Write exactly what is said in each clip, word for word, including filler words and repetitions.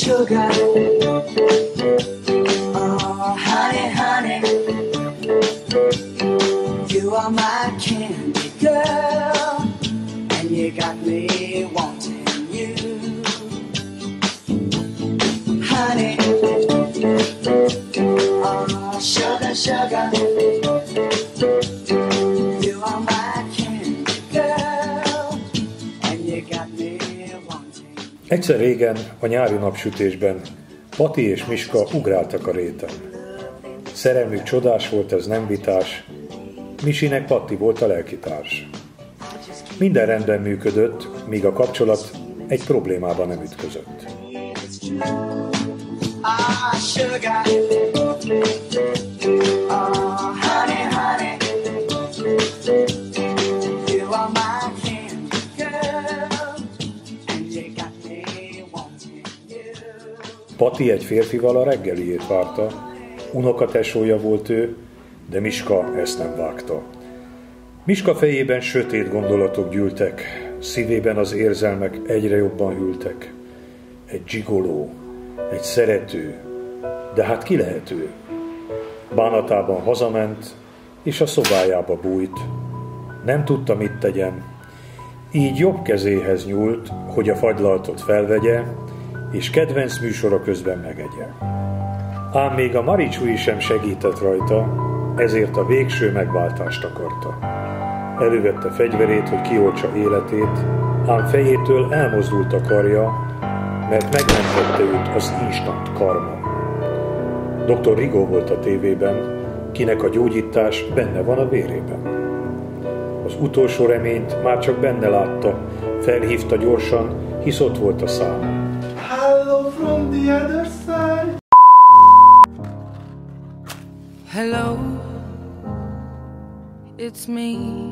sugar. Oh, honey, honey, you are my candy girl, and you got me wanting you. Honey, oh, sugar, sugar, you are my candy girl, and you got me wanting. Egyszer régen, a nyári napsütésben Pati és Miska ugráltak a réten. Szerelmük csodás volt, ez nem vitás, Misinek Patti volt a lelkitárs. Minden rendben működött, míg a kapcsolat egy problémában nem ütközött. Pati egy férfival a reggeliét várta, unokatesója volt ő, de Miska ezt nem vágta. Miska fejében sötét gondolatok gyűltek, szívében az érzelmek egyre jobban hűltek. Egy dzsigoló, egy szerető, de hát ki lehet ő? Bánatában hazament, és a szobájába bújt. Nem tudta, mit tegyen. Így jobb kezéhez nyúlt, hogy a fagylaltot felvegye, és kedvenc műsora közben megegye. Ám még a Maricsui sem segített rajta, ezért a végső megváltást akarta. Elővette fegyverét, hogy kioltsa életét, ám fejétől elmozdult a karja, mert megmentette őt az instant karma. doktor Rigó volt a tévében, kinek a gyógyítás benne van a vérében. Az utolsó reményt már csak benne látta, felhívta gyorsan, hisz ott volt a szám. Hello from the other side. Hello, it's me.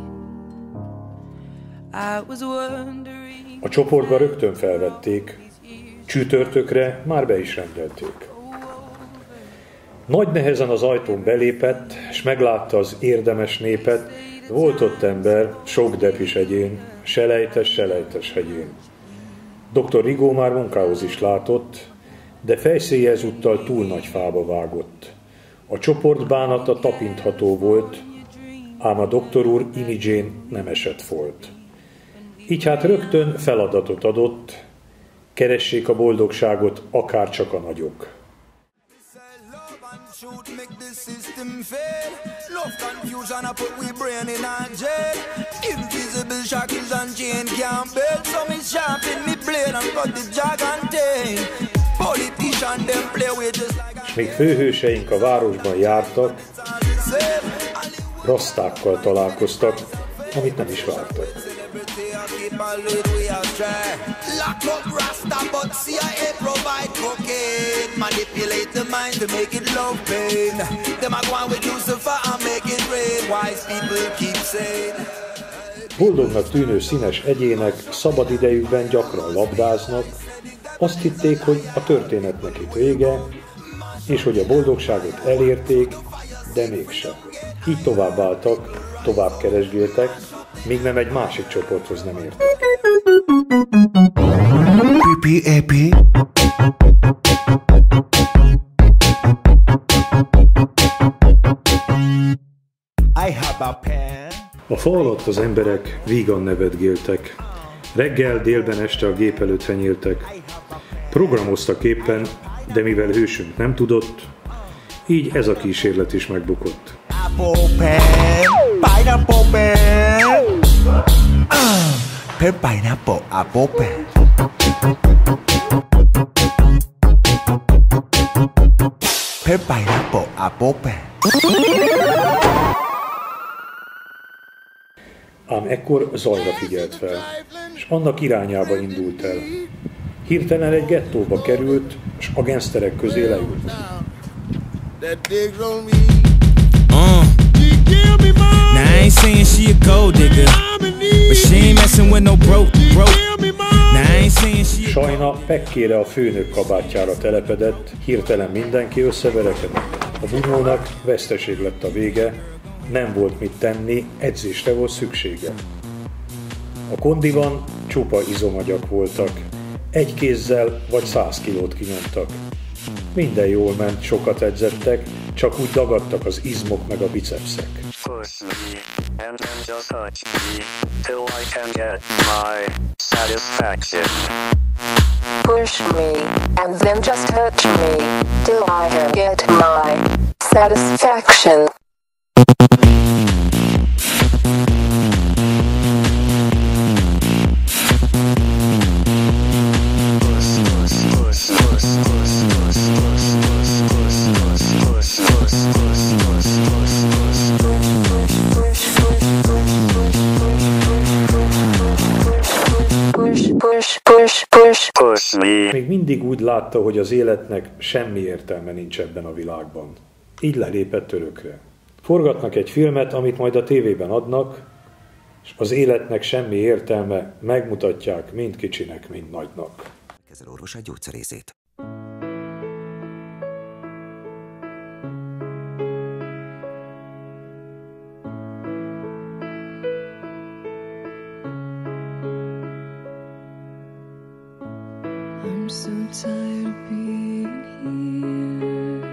I was wondering. A csoportba rögtön felvették, csütörtökre már be is rendelték. Nagy nehezen az ajtón belépett, s meglátta az érdemes népet, volt ott ember, sok depis egyén, selejtes, selejtes hegyén. doktor Rigó már munkához is látott, de fejszéje ezúttal túl nagy fába vágott. A csoport bánata tapintható volt, ám a doktor úr imidzsén nem esett folt. Így hát rögtön feladatot adott, keressék a boldogságot akárcsak a nagyok. S még főhőseink a városban jártak, rasztákkal találkoztak, amit nem is vártak. Boldognak tűnő színes egyének szabad idejükben gyakran labdáznak, azt hitték, hogy a történetnek itt vége, és hogy a boldogságot elérték, de mégsem. Így tovább álltak, tovább keresgéltek, míg nem egy másik csoporthoz nem értek. Pipi epi. I have a pen. A fal alatt az emberek vígan nevetgéltek. Reggel, délben, este a gép előtt fenyéltek. Programoztak éppen, de mivel hősünk nem tudott, így ez a kísérlet is megbukott. Apple pen, pineapple pen. Uh, pen, pineapple, apple pen. Pen, pineapple, apple pen. Ám ekkor Zajra figyelt fel, és annak irányába indult el. Hirtelen egy gettóba került, és a gangsterek közé leült. Uh. Now I ain't saying she a gold digger, but she ain't messing with no broke, broke. Now I ain't saying she. Sajna pekkére a főnök kabátjára telepedett, hirtelen mindenki összeverekedett. A bunyónak veszteség lett a vége, nem volt mit tenni, edzésre volt szüksége. A kondiban csupa izomagyak voltak, Egy kézzel vagy száz kilót kinyomtak. Minden jól ment, sokat edzettek, csak úgy dagadtak az izmok meg a bicepszek. Push me, and then just touch me, till I can get my satisfaction. Push me, and then just touch me, till I can get my satisfaction. Push, push, push, Push me. Még mindig úgy látta, hogy az életnek semmi értelme nincs ebben a világban. Így lelépett örökre. Forgatnak egy filmet, amit majd a tévében adnak, és az életnek semmi értelme, megmutatják mind kicsinek, mind nagynak. Kezel orvos a gyógyszerészét. I'm so tired of being here.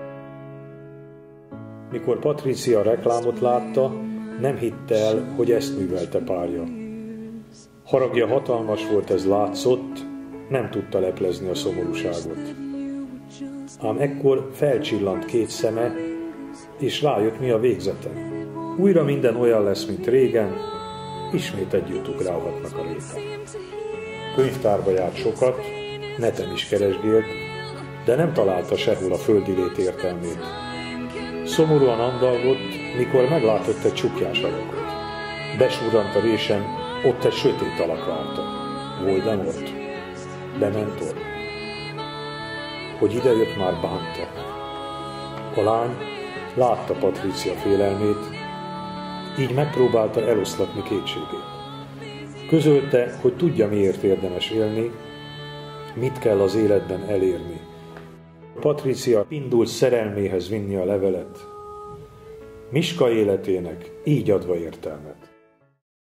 Mikor Patricia a reklámot látta, nem hitte el, hogy ezt művelte párja. Haragja hatalmas volt, ez látszott, nem tudta leplezni a szomorúságot. Ám ekkor felcsillant két szeme, és rájött, mi a végzete. Újra minden olyan lesz, mint régen, ismét együtt ugrálhatnak a réten. Könyvtárba járt sokat, neten is keresgélt, de nem találta sehol a földi lét értelmét. Szomorúan andalgott, mikor meglátott egy csukjás alakot. Besúrrant a résen, ott egy sötét alak várta. Voldemort? Dementor? Hogy idejött, már bánta. A lány látta Patricia félelmét, így megpróbálta eloszlatni kétségét. Közölte, hogy tudja, miért érdemes élni, mit kell az életben elérni. Patricia indult szerelméhez vinni a levelet, Miska életének így adva értelmet.